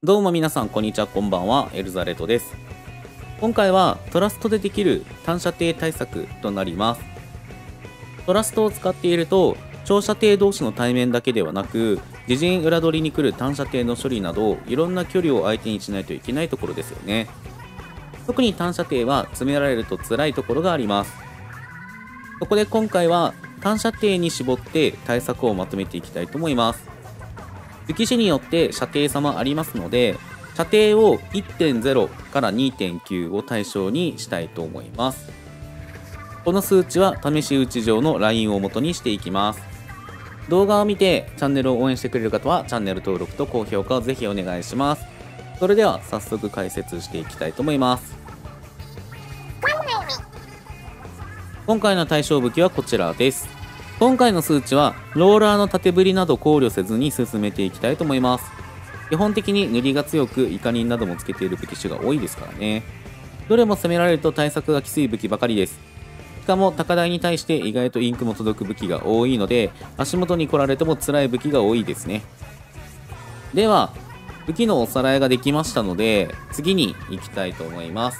どうも皆さんこんにちは、こんばんは。エルザレットです。今回はトラストでできる単射程対策となります。トラストを使っていると長射程同士の対面だけではなく、自陣裏取りに来る単射程の処理などいろんな距離を相手にしないといけないところですよね。特に単射程は詰められると辛いところがあります。そこで今回は単射程に絞って対策をまとめていきたいと思います。武器種によって射程差もありますので、射程を 1.0 から 2.9 を対象にしたいと思います。この数値は試し撃ち上のラインを元にしていきます。動画を見てチャンネルを応援してくれる方はチャンネル登録と高評価をぜひお願いします。それでは早速解説していきたいと思います。今回の対象武器はこちらです。今回の数値はローラーの縦振りなど考慮せずに進めていきたいと思います。基本的に塗りが強くイカリンなどもつけている武器種が多いですからね。どれも攻められると対策がきつい武器ばかりです。しかも高台に対して意外とインクも届く武器が多いので、足元に来られても辛い武器が多いですね。では武器のおさらいができましたので、次に行きたいと思います。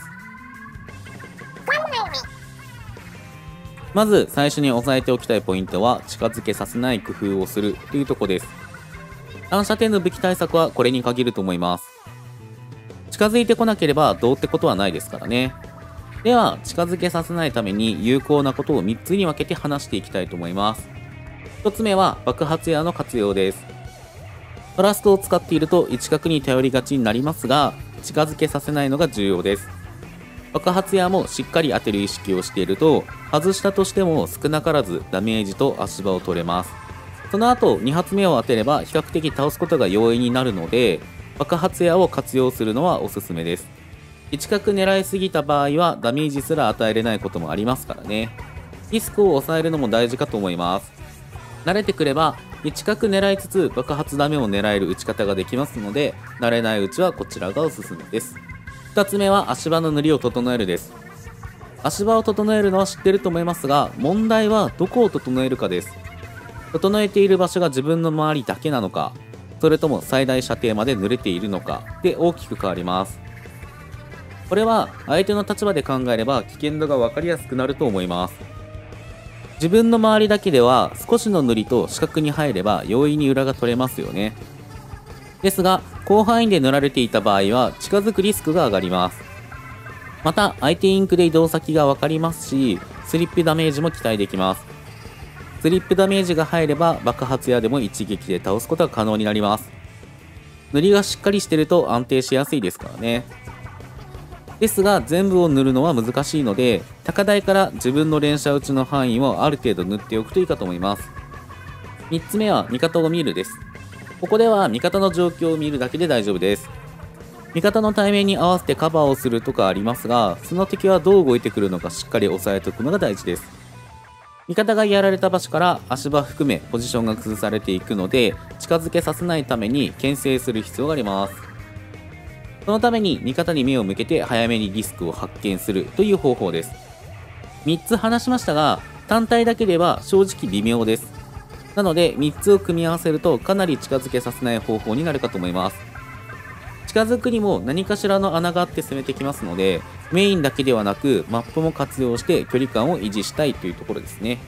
まず最初に押さえておきたいポイントは、近づけさせない工夫をするというところです。単射程の武器対策はこれに限ると思います。近づいてこなければどうってことはないですからね。では近づけさせないために有効なことを3つに分けて話していきたいと思います。1つ目は爆発矢の活用です。トラストを使っていると一角に頼りがちになりますが、近づけさせないのが重要です。爆発矢もしっかり当てる意識をしていると、外したとしても少なからずダメージと足場を取れます。その後2発目を当てれば比較的倒すことが容易になるので、爆発矢を活用するのはおすすめです。一角狙いすぎた場合はダメージすら与えれないこともありますからね。リスクを抑えるのも大事かと思います。慣れてくれば一角狙いつつ爆発ダメを狙える打ち方ができますので、慣れないうちはこちらがおすすめです。2つ目は足場の塗りを整えるです。足場を整えるのは知ってると思いますが、問題はどこを整えるかです。整えている場所が自分の周りだけなのか、それとも最大射程まで濡れているのかで大きく変わります。これは相手の立場で考えれば危険度が分かりやすくなると思います。自分の周りだけでは少しの塗りと死角に入れば容易に裏が取れますよね。ですが広範囲で塗られていた場合は近づくリスクが上がります。また相手インクで移動先が分かりますし、スリップダメージも期待できます。スリップダメージが入れば爆発矢でも一撃で倒すことが可能になります。塗りがしっかりしてると安定しやすいですからね。ですが全部を塗るのは難しいので、高台から自分の連射撃ちの範囲をある程度塗っておくといいかと思います。3つ目は味方を見るです。ここでは味方の状況を見るだけで大丈夫です。味方の対面に合わせてカバーをするとかありますが、その敵はどう動いてくるのかしっかり押さえておくのが大事です。味方がやられた場所から足場含めポジションが崩されていくので、近づけさせないために牽制する必要があります。そのために味方に目を向けて早めにリスクを発見するという方法です。3つ話しましたが、単体だけでは正直微妙です。なので3つを組み合わせるとかなり近づけさせない方法になるかと思います。近づくにも何かしらの穴があって攻めてきますので、メインだけではなくマップも活用して距離感を維持したいというところですね。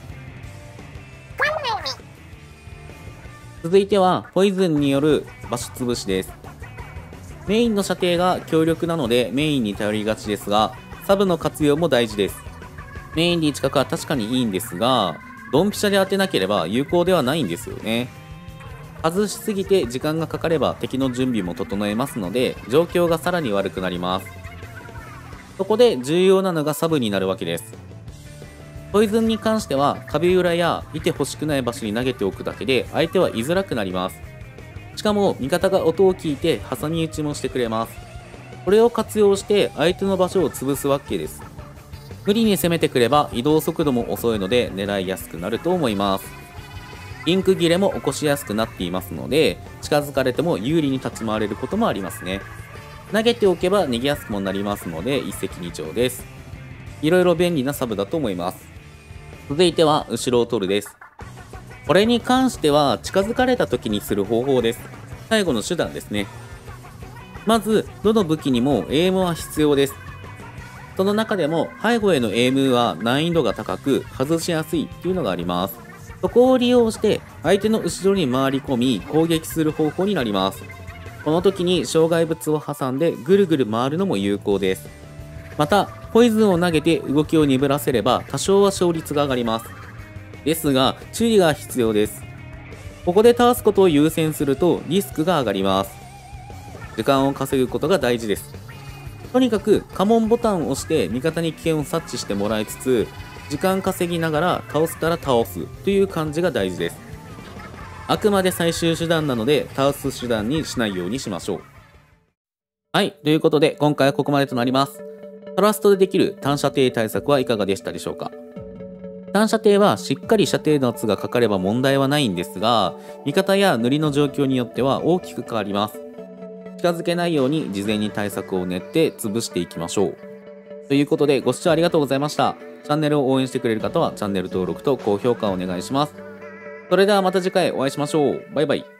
続いてはポイズンによる場所潰しです。メインの射程が強力なのでメインに頼りがちですが、サブの活用も大事です。メインで近くは確かにいいんですが、ドンピシャで当てなければ有効ではないんですよね。外しすぎて時間がかかれば敵の準備も整えますので、状況がさらに悪くなります。そこで重要なのがサブになるわけです。ポイズンに関しては壁裏やいてほしくない場所に投げておくだけで相手は居づらくなります。しかも味方が音を聞いて挟み撃ちもしてくれます。これを活用して相手の場所を潰すわけです。無理に攻めてくれば移動速度も遅いので狙いやすくなると思います。インク切れも起こしやすくなっていますので、近づかれても有利に立ち回れることもありますね。投げておけば逃げやすくもなりますので一石二鳥です。いろいろ便利なサブだと思います。続いては後ろを取るです。これに関しては近づかれた時にする方法です。最後の手段ですね。 まず、どの武器にもエイムは必要です。その中でも背後へのエイムは難易度が高く外しやすいっていうのがあります。そこを利用して相手の後ろに回り込み攻撃する方法になります。この時に障害物を挟んでぐるぐる回るのも有効です。また、ポイズンを投げて動きを鈍らせれば多少は勝率が上がります。ですが、注意が必要です。ここで倒すことを優先するとリスクが上がります。時間を稼ぐことが大事です。とにかく家紋ボタンを押して味方に危険を察知してもらいつつ、時間稼ぎながら倒せたら倒すという感じが大事です。あくまで最終手段なので倒す手段にしないようにしましょう。はい、ということで今回はここまでとなります。トラストでできる単射程対策はいかがでしたでしょうか。単射程はしっかり射程の圧がかかれば問題はないんですが、味方や塗りの状況によっては大きく変わります。近づけないように事前に対策を練って潰していきましょう。ということでご視聴ありがとうございました。チャンネルを応援してくれる方はチャンネル登録と高評価をお願いします。それではまた次回お会いしましょう。バイバイ。